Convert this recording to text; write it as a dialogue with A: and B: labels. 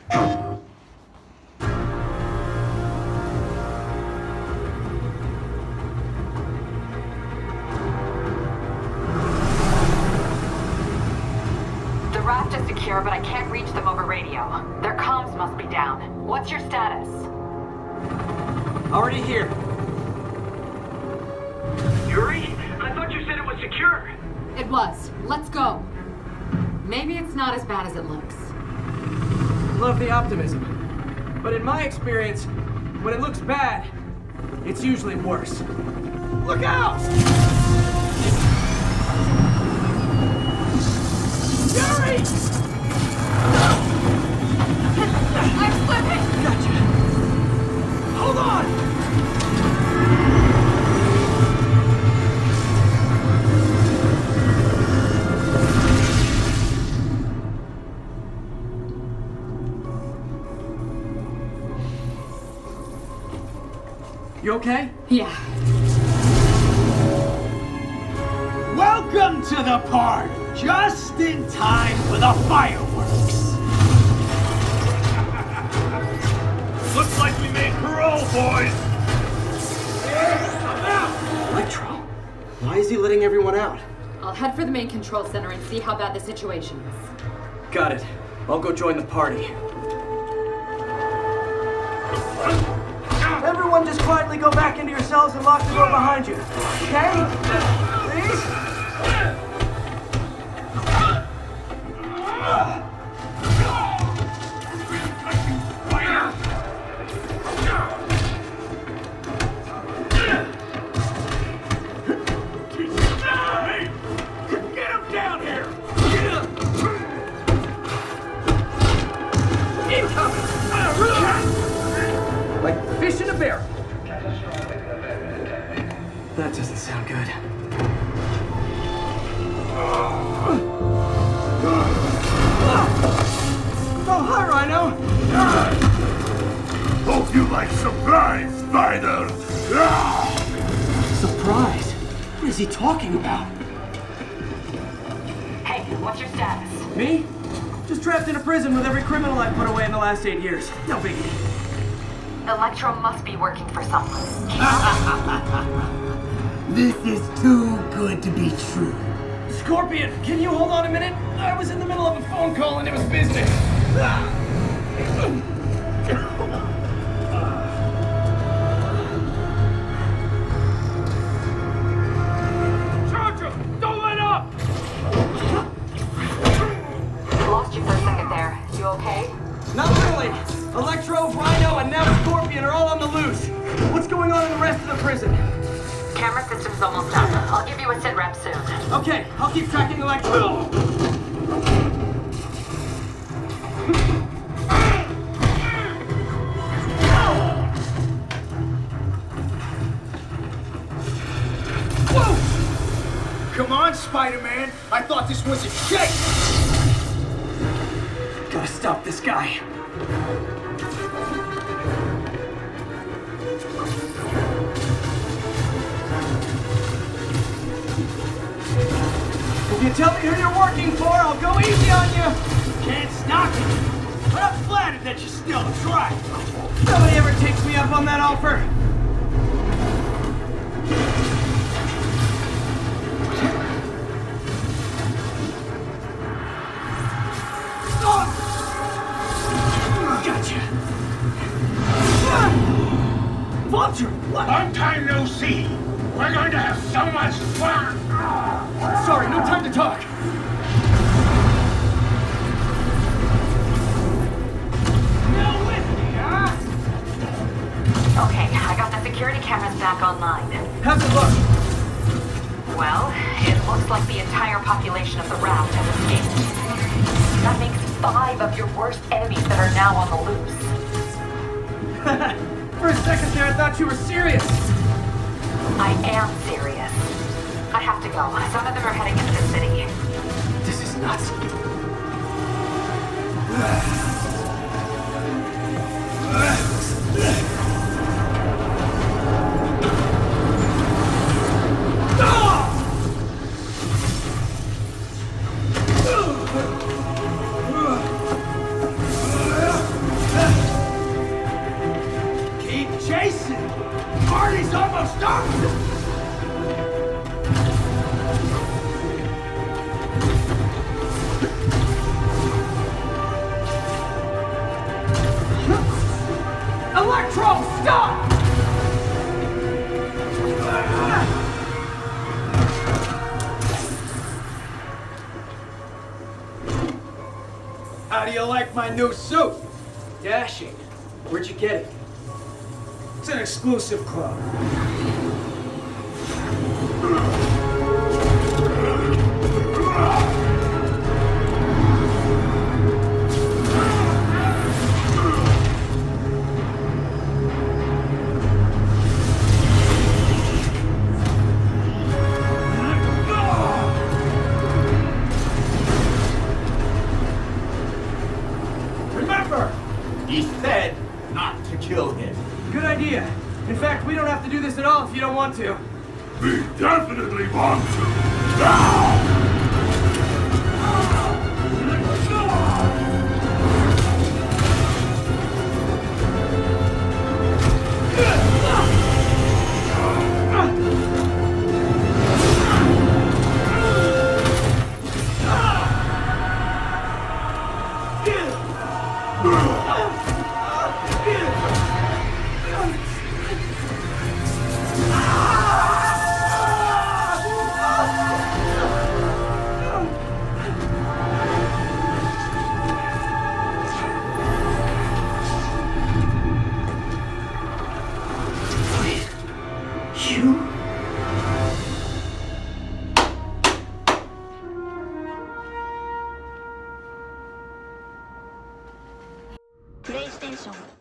A: The raft is secure, but I can't reach them over radio. Their comms must be down. What's your status?
B: Already here.
C: Yuri, I thought you said it was secure.
A: It was. Let's go. Maybe it's not as bad as it looks.
B: Love the optimism. But in my experience, when it looks bad, it's usually worse. Look out! Yuri!
A: I'm slipping!
B: Gotcha. Hold on! You okay?
A: Yeah.
D: Welcome to the party! Just in time for the fireworks!
C: Looks like we made parole, boys.
B: Electro? Why is he letting everyone out?
A: I'll head for the main control center and see how bad the situation is.
B: Got it. I'll go join the party. Everyone just quietly go back into your cells and lock the door behind you. Okay? Please?
C: Get him down here.
B: Like fish in a barrel. That doesn't sound good. Oh, hi, Rhino.
C: Hope you like surprise, Spider.
B: Surprise? What is he talking about?
A: Hey, what's your status?
B: Me? Just trapped in a prison with every criminal I've put away in the last 8 years. No biggie.
A: Electro must be working for someone.
D: This is too good to be true.
B: Scorpion, can you hold on a minute? I was in the middle of a phone call and it was business.
C: Charge him! Don't let up!
A: Lost you for a second there. You okay?
B: Not really. Electro, Rhino, and now Scorpion are all on the loose. What's going on in the rest of the prison?
A: Camera system's almost done. I'll give you a sit rep soon.
B: Okay, I'll keep tracking Electro.
D: Whoa! Come on, Spider-Man! I thought this was a shake!
B: Gotta stop this guy. If you tell me who you're working for, I'll go easy on you.
D: Can't stop it! But I'm flattered that you still try.
B: Nobody ever takes me up on that offer. Gotcha. Vulture, what?
C: Long time no see. We're going to have so much fun.
B: Sorry, no time to talk.
D: No whiskey, huh?
A: Okay, I got the security cameras back online.
B: How's it look?
A: Well, it looks like the entire population of the raft has escaped. That makes 5 of your worst enemies that are now on the loose.
B: For a second there, I thought you were serious.
A: I am serious. I have to go. Some of them are heading into the city.
B: This is nuts. Electro, stop!
D: How do you like my new suit?
B: Dashing. Where'd you get it?
D: It's an exclusive club. Remember, he said not to kill him.
B: Good idea. In fact, we don't have to do this at all if you don't want to.
C: We definitely want to.
E: PlayStation